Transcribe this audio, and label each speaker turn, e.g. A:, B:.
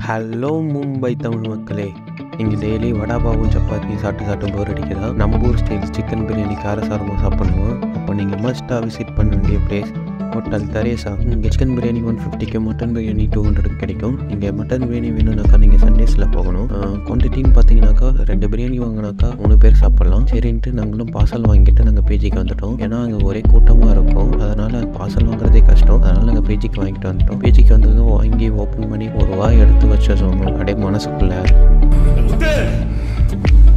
A: Hello Mumbai Tamil மக்களே, நீங்கள் daily வடா பாவும் சப்பாத்தி சாப்பிட்டு போர் அடிக்கிறதா? நம்ம ஊர் ஸ்டைல் சிக்கன் பிரியாணி காரசாரமாக சாப்பிடணும். அப்போ நீங்கள் மஸ்ட்டாக விசிட் பண்ண வேண்டிய பிளேஸ் ஹோட்டல் தெரேசா. இங்கே சிக்கன் பிரியாணி 150க்கு, மட்டன் பிரியாணி 200 கிடைக்கும். நீங்கள் மட்டன் பிரியாணி வேணும்னாக்கா நீங்கள் சண்டேஸில் போகணும். குவான்டிட்டின்னு பார்த்தீங்கன்னாக்கா 2 பிரியாணி வாங்கினாக்கா 3 பேர் சாப்பிட்லாம். சரின்ட்டு நாங்களும் பார்சல் வாங்கிட்டு நாங்கள் பேஜிக்கு வந்துட்டோம். ஏன்னா அங்கே ஒரே கூட்டமாக இருக்கும், அதனால் பார்சல் வாங்குறதே கஷ்டம். அதனால் நாங்கள் பேஜிக்கு வாங்கிட்டு வந்துட்டோம். பேஜிக்கு வந்ததும் வாங்கி ஓப்பன் பண்ணி ஒரு வாய் எடுத்து வச்சோம். அப்படியே மனசுக்குள்ளே